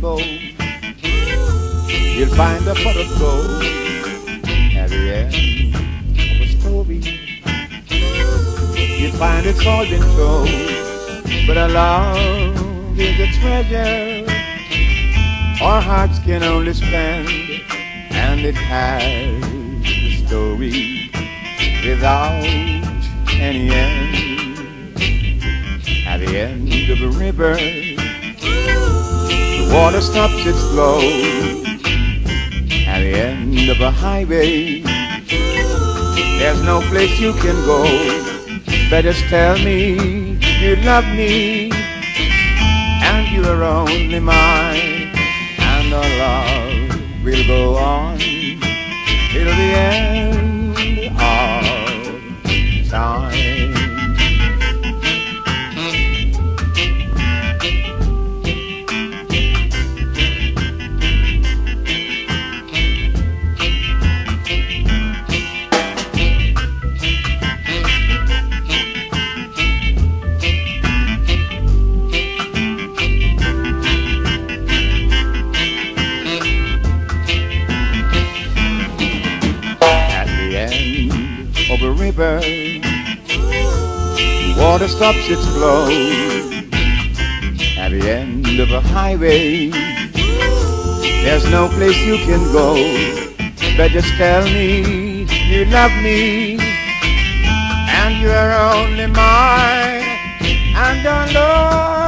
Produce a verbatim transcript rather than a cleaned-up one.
rainbow, you'll find a pot of gold at the end of a story. You'll find it's all been told, but our love is a treasure our hearts can only spend, and it has a story without any end. At the end of a river, the water stops its flow. At the end of a highway, there's no place you can go. But just tell me you love me, and you are only mine, and our love will go on till the end of time. Of a river, water stops its flow. At the end of a highway, there's no place you can go. But just tell me you love me, and you're only mine, and our love